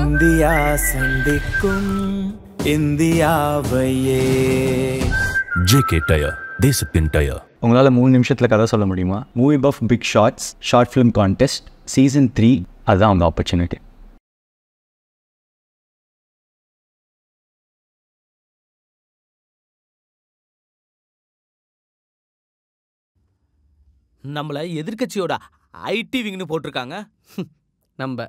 India சந்திக்கும் இந்தியாவையே. JK tyre, தேசத்தின் டயர். உங்களால் 3 நிமிஷத்தில் கதை சொல்ல முடியுமா? Movie buff big shorts short film contest season 3, அதுதான் அவங்க ஆப்பர்ச்சுனிட்டி. நம்மளை எதிர்கட்சியோட ஐடி விங்னு போட்டிருக்காங்க. நம்ம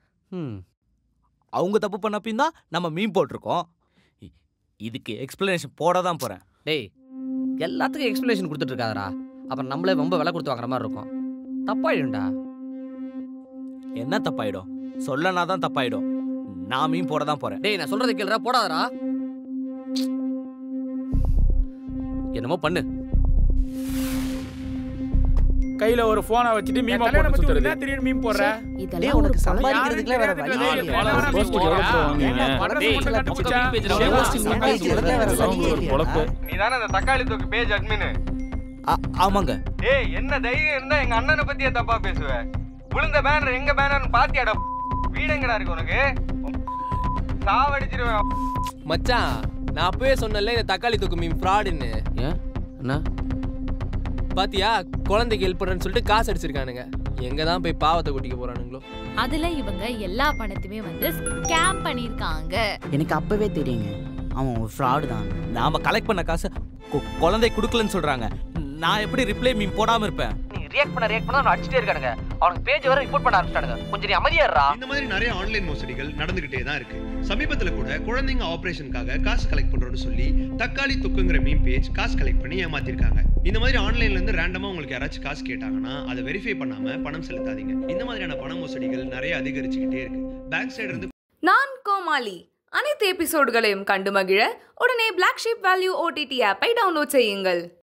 அவங்க தப்பு பண்ணப்பையும் தான் நம்ம மீன் போட்டிருக்கோம். இதுக்கு எக்ஸ்பிளனேஷன் போட தான் போகிறேன். டேய், எல்லாத்துக்கும் எக்ஸ்பிளனேஷன் கொடுத்துட்டு இருக்காதரா, அப்புறம் நம்மளே ரொம்ப விலை கொடுத்து வாங்குற மாதிரி இருக்கும். தப்பாயிடும்டா. என்ன தப்பாயிடும்? சொல்லனா தான் தப்பாயிடும். நான் மீன் போட தான் போகிறேன். டேய், நான் சொல்றதை கேளுடா, போடாதரா. என்னமோ பண்ணு. கையில ஒரு போனை வச்சிட்டு மீமா போட்டு சுத்துறது. திடீர்னு மீம் போடுற. இதெல்லாம் உனக்கு சம்பாதிக்கிறதுக்குலாம் வேற வழி இல்ல. நீதானே அந்த தக்காளி தொக்கு பேஜ் அட்மின்? ஆமாங்க. ஏய், என்ன தைரியம் இருந்தா எங்க அண்ணனை பத்தியே தப்பா பேசுவ? விழுந்த பேனர் எங்க பேனர்னு பாத்தியாடா? வீடு எங்கடா இருக்கு உனக்கு? சாவடிச்சிருவேன் மச்சான். நான் அப்பவே சொன்னல இந்த தக்காளி தொக்கு மீம் ஃப்ராடுன்னு. ஏன் அண்ணா பாத்தியா, குழந்தைக்கு ஹெல்ப் பண்றேன்னு சொல்லிட்டு காசு அடிச்சிருக்கானுங்க. எங்க தான் போய் பாவத்தை கொட்டிக்க போறானுங்களோ. அதுல இவங்க எல்லா பணத்தையுமே வந்து ஸ்கேம் பண்ணிருக்காங்க. எனக்கு அப்பவே தெரியுங்க, அவன் ஒரு ஃப்ராடு தான். நாம கலெக்ட் பண்ண காசு குழந்தை கொடுக்கலன்னு சொல்றாங்க. நான் எப்படி ரிப்ளை மீம் போடாம இருப்பேன்? நீ ரியாக்ட் பண்ண அவன் அடிச்சிட்டே இருக்கானுங்க. அவனுக்கு பேஜ் வர ரிப்போர்ட் பண்ண ஆரம்பிச்சிட்டானுங்க. கொஞ்சம் நீ அமைதியா இருடா. இந்த மாதிரி நிறைய ஆன்லைன் மோசடிகள் நடந்துகிட்டே தான் இருக்கு. சமீபத்துல கூட குழந்தைங்க ஆபரேஷனுக்காக காசு கலெக்ட் பண்றோம்னு சொல்லி தக்காளி தொக்குங்கிற மீம் பேஜ் காசு கலெக்ட் பண்ணி ஏமாத்திருக்காங்க. இந்த மாதிரி ஆன்லைன்ல இருந்து ரேண்டமா உங்களுக்கு யாராச்சும் காசு கேட்டாங்கன்னா அதை வெரிஃபை பண்ணாம பணம் செலுத்தாதீங்க. இந்த மாதிரியான பண மோசடிகள் நிறைய அதிகரிச்சுக்கிட்டே இருக்கு. பேங்க் சைடு இருந்து. நான் கோமாளி. அனைத்து எபிசோடுகளையும் கண்டு மகிழ உடனே Black Sheep Value OTT ஆப்பை டவுன்லோட் செய்யுங்கள்.